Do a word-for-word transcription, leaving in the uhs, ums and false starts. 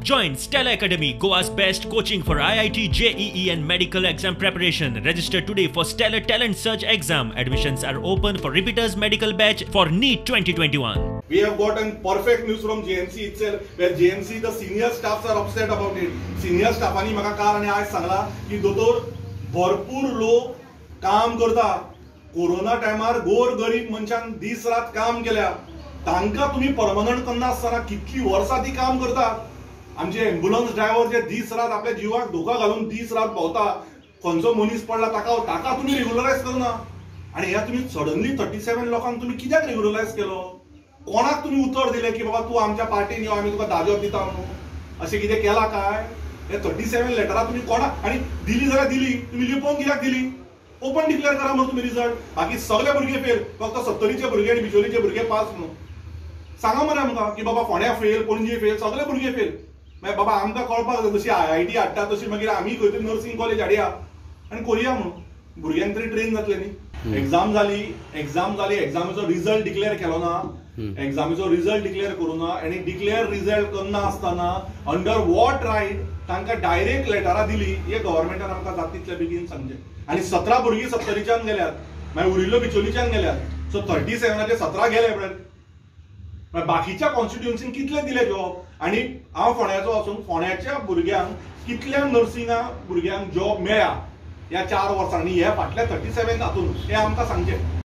Join Stella Academy, Goa's best coaching for I I T, J E E and medical exam preparation. Register today for Stellar Talent Search exam. Admissions are open for repeaters medical batch for NEET twenty twenty-one. We have gotten perfect news from J N C itself, where J N C, the senior staffs are upset about it. Senior staffani म्हाका काल आणि आज सांगला की दोतोर भरपूर लोक काम करता. कोरोना टायमार गोर गरीब मनशान दीस रात काम केल्या. तांकां तुम्ही परमनंट करना आसतना कितली वर्सां ती काम करतात. आमचे एम्ब्युलन्स ड्रायव्हर जे दीस रात आपल्या जिवाक धोका घालून दीस रात भोंवता. खंयचो मनीस पडला ताका ताका तुम्ही रेग्युलरायज करना. आणि ह्या तुम्ही सडनली थर्टी सेवन लोकांक तुम्ही कित्याक रेग्युलरायज केलो? कोणाक तुम्ही उतर दिले की बाबा तू आमच्या पार्टीन यो आम्ही तुका दाजो दिता म्हणून? अशें कितें केला काय? हे थर्टी सेवन लेटरां तुम्ही कोणाक आणि दिली जाल्यार दिली, तुम्ही लिपोवन कित्याक दिली? ओपन डिक्लेअर करा म्हणून तुम्ही रिझल्ट. बाकी सगळे भुरगे फेल, फक्त सत्तरीचे भुरगे आणि बिचोलीचे भुरगे पास म्हणून. सांगा मरे आमकां की बाबा फोंड्या फेल, पणजे फेल, सगळे भुरगे फेल. मागीर बाबा आमकां कळपाक जशी आय आय टी हाडटा तशी मागीर आमी खंय तरी नर्सिंग कॉलेज हाडया आनी करुया म्हणून. भुरग्यांक तरी ट्रेन जातले न्ही. एक्झाम जाली, एक्झाम जाली, एक्झामीचो रिझल्ट डिक्लेअर केलो ना. एक्झामीचो रिझल्ट डिक्लेअर करूना आनी डिक्लेअर रिझल्ट करना आसतना अंडर वॉट रायट तांकां डायरेक्ट लेटरां दिली. हे गव्हर्नमेंटान आमकां जाता तितले बेगीन सांगचें. आनी सतरा भुरगीं सत्तरीच्यान गेल्यात, मागीर उरिल्लो बिचोलीच्यान गेल्यात. सो थर्टी सेवनाचे सतरा गेले. बाकीच्या कॉन्स्टिट्युएन्सीन कितले दिले जॉब? आणि हांव फोंड्याचो असून फोंड्याच्या भुरग्यांक कितल्या नर्सिंगा भुरग्यांक जॉब मेळ्ळा ह्या चार वर्सांनी, हे फाटल्या थर्टी सेवन हातून हे आमकां सांगचें.